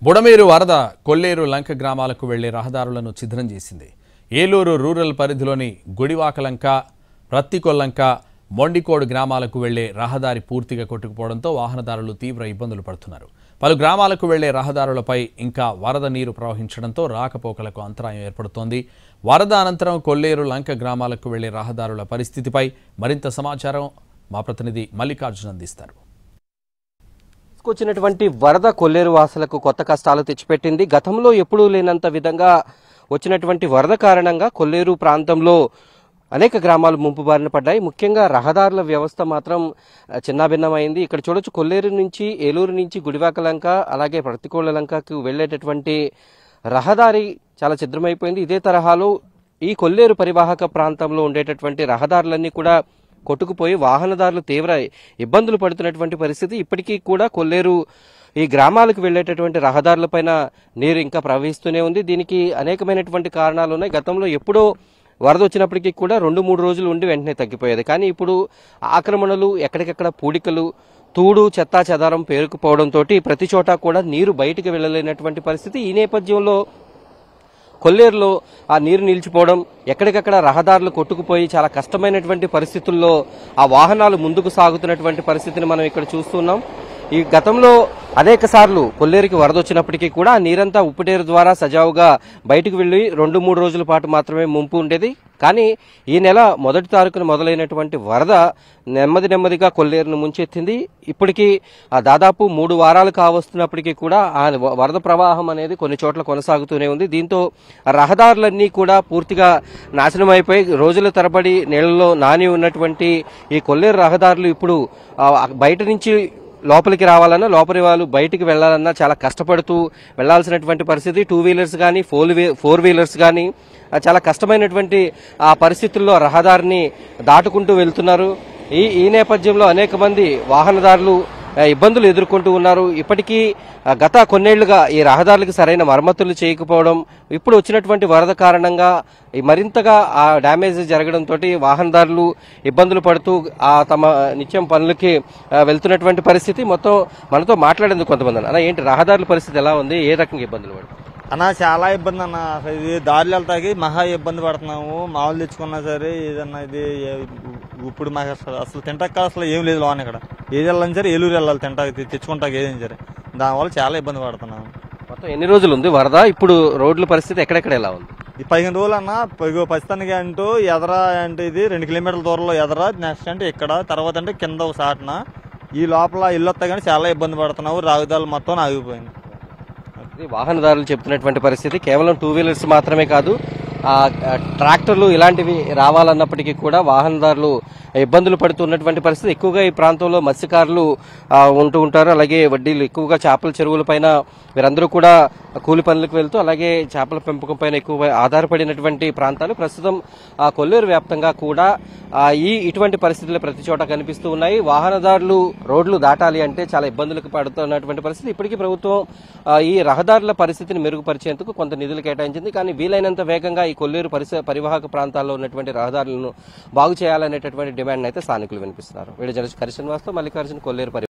బుడమేరు వరద కొల్లేరు లంక గ్రామాలకు వెళ్లే రహదారులను ఛిద్రం చేసింది. ఏలూరు రూరల్ పరిధిలోని గుడివాకలంక, ప్రత్తికొల్లంక, మొండికోడు గ్రామాలకు వెళ్లే రహదారి పూర్తిగా కొట్టుకుపోవడంతో వాహనదారులు తీవ్ర ఇబ్బందులు పడుతున్నారు. పలు గ్రామాలకు వెళ్లే రహదారులపై ఇంకా వరద నీరు ప్రవహించడంతో రాకపోకలకు అంతరాయం ఏర్పడుతోంది. వరద అనంతరం కొల్లేరు లంక గ్రామాలకు వెళ్లే రహదారుల పరిస్థితిపై మరింత సమాచారం మా ప్రతినిధి మల్లికార్జున్ అందిస్తారు. వచ్చినటువంటి వరద కొల్లేరు వాసులకు కొత్త కష్టాలు తెచ్చిపెట్టింది. గతంలో ఎప్పుడూ లేనంత విధంగా వచ్చినటువంటి వరద కారణంగా కొల్లేరు ప్రాంతంలో అనేక గ్రామాలు ముంపు బారిన పడ్డాయి. ముఖ్యంగా రహదారుల వ్యవస్థ మాత్రం చిన్నాభిన్నమైంది. ఇక్కడ చూడొచ్చు, కొల్లేరు నుంచి ఏలూరు నుంచి గుడివాకలంక అలాగే ప్రతికోళ్ల లంకకు వెళ్లేటటువంటి రహదారి చాలా ఛిద్రమైపోయింది. ఇదే తరహాలో ఈ కొల్లేరు పరివాహక ప్రాంతంలో ఉండేటటువంటి రహదారులన్నీ కూడా కొట్టుకుపోయి వాహనదారులు తీవ్ర ఇబ్బందులు పడుతున్నటువంటి పరిస్థితి. ఇప్పటికీ కూడా కొల్లేరు ఈ గ్రామాలకు వెళ్లేటటువంటి రహదారులపైన నీరు ఇంకా ప్రవహిస్తూనే ఉంది. దీనికి అనేకమైనటువంటి కారణాలు ఉన్నాయి. గతంలో ఎప్పుడో వరద వచ్చినప్పటికీ కూడా 2-3 రోజులు ఉండి వెంటనే తగ్గిపోయేది. కానీ ఇప్పుడు ఆక్రమణలు, ఎక్కడికెక్కడ పూడికలు, తూడు చెత్తా చెదారం పేరుకుపోవడంతో ప్రతి చోట కూడా నీరు బయటికి వెళ్లలేనటువంటి పరిస్థితి. ఈ నేపథ్యంలో కొల్లేరులో ఆ నీరు నిలిచిపోవడం, ఎక్కడికక్కడ రహదారులు కొట్టుకుపోయి చాలా కష్టమైనటువంటి పరిస్థితుల్లో ఆ వాహనాలు ముందుకు సాగుతున్నటువంటి పరిస్థితిని మనం ఇక్కడ చూస్తున్నాం. ఈ గతంలో అనేక సార్లు కొల్లేరుకి వరద వచ్చినప్పటికీ కూడా ఆ నీరంతా ఉప్పుటేరు ద్వారా సజావుగా బయటకు వెళ్లి 2-3 రోజుల పాటు మాత్రమే ముంపు ఉండేది. కానీ ఈ నెల 1వ తారీఖున మొదలైనటువంటి వరద నెమ్మదిగా కొల్లేరును ముంచెత్తింది. ఇప్పటికీ దాదాపు 3 వారాలు కావస్తున్నప్పటికీ కూడా ఆ వరద ప్రవాహం అనేది కొన్ని చోట్ల కొనసాగుతూనే ఉంది. దీంతో రహదారులన్నీ కూడా పూర్తిగా నాశనం అయిపోయి రోజుల తరబడి నీళ్లలో నాని ఉన్నటువంటి ఈ కొల్లేరు రహదారులు ఇప్పుడు బయట నుంచి లోపలికి రావాలన్నా, లోపలి వాళ్ళు బయటికి వెళ్లాలన్నా చాలా కష్టపడుతూ వెళ్లాల్సినటువంటి పరిస్థితి. 2 వీలర్స్ కానీ 4 వీలర్స్ కానీ చాలా కష్టమైనటువంటి ఆ పరిస్థితుల్లో రహదారిని దాటుకుంటూ వెళ్తున్నారు. ఈ నేపథ్యంలో అనేక మంది వాహనదారులు ఇబ్బందులు ఎదుర్కొంటూ ఉన్నారు. ఇప్పటికీ గత కొన్నేళ్లుగా ఈ రహదారులకు సరైన మరమ్మతులు చేయకపోవడం, ఇప్పుడు వచ్చినటువంటి వరద కారణంగా మరింతగా ఆ డ్యామేజ్ జరగడంతో వాహనదారులు ఇబ్బందులు పడుతూ తమ నిత్యం పనులకి వెళ్తున్నటువంటి పరిస్థితి. మొత్తం మనతో మాట్లాడేందుకు కొంతమంది అన్న, ఏంటి రహదారుల పరిస్థితి ఎలా ఉంది, ఏ రకంగా ఇబ్బందులు పడుతుంది అన్న? చాలా ఇబ్బంది అన్న. ఇది దారిలో వెళ్తాకి మహా ఇబ్బంది పడుతున్నాము. మామూలు తెచ్చుకున్నా సరే ఏదన్నా ఇది ఇప్పుడు మాకు అసలు తింటాక అసలు ఏం లేదు లోన్. ఇక్కడ ఏది వెళ్ళాలని సరే ఏలూరు వెళ్ళాలి తింటాకి, తెచ్చుకుంటాకి ఏదైనా సరే. దానివల్ల చాలా ఇబ్బంది పడుతున్నాము. మొత్తం ఎన్ని రోజులు ఉంది వరద? ఇప్పుడు రోడ్ల పరిస్థితి ఎక్కడెక్కడ ఎలా ఉంది? ఈ 15 రోజులు అన్న. ప్రస్తుతానికి అంటూ ఎదరా అంటే ఇది 2 కిలోమీటర్ల దూరంలో ఎదరా, నెక్స్ట్ అంటే ఇక్కడ, తర్వాత అంటే కింద ఒక సాటన. ఈ లోపల ఇల్లు వస్తా కానీ చాలా ఇబ్బంది పడుతున్నావు. రాగుదాలు మొత్తం ఆగిపోయింది. వాహనదారులు చెప్తున్నటువంటి పరిస్థితి కేవలం 2 వీలర్స్ మాత్రమే కాదు, ట్రాక్టర్లు ఇలాంటివి రావాలన్నప్పటికీ కూడా వాహనదారులు ఇబ్బందులు పడుతున్నటువంటి పరిస్థితి. ఎక్కువగా ఈ ప్రాంతంలో మత్స్యకారులు ఉంటూ ఉంటారు. అలాగే వడ్డీలు ఎక్కువగా చేపల చెరువుల పైన వీరందరూ కూడా కూలి పనులకు వెళ్తూ అలాగే చేపల పెంపకం పైన ఎక్కువ ఆధారపడినటువంటి ప్రాంతాలు. ప్రస్తుతం కొల్లేరు వ్యాప్తంగా కూడా ఇటువంటి పరిస్థితులు ప్రతి చోట కనిపిస్తూ ఉన్నాయి. వాహనదారులు రోడ్లు దాటాలి అంటే చాలా ఇబ్బందులకు పడుతున్నటువంటి పరిస్థితి. ఇప్పటికీ ప్రభుత్వం ఈ రహదారుల పరిస్థితిని మెరుగుపరిచేందుకు కొంత నిధులు కేటాయించింది. కానీ వీలైనంత వేగంగా ఈ కొల్లేరు పరివాహక ప్రాంతాల్లో ఉన్నటువంటి రహదారులను బాగు చేయాలనేటటువంటి డిమాండ్ అయితే స్థానికులు వినిపిస్తున్నారు. వీడియో జర్నలిస్ట్ కరిషన్ వాస్తవ్, మల్లికార్జున్, కొల్లేరు.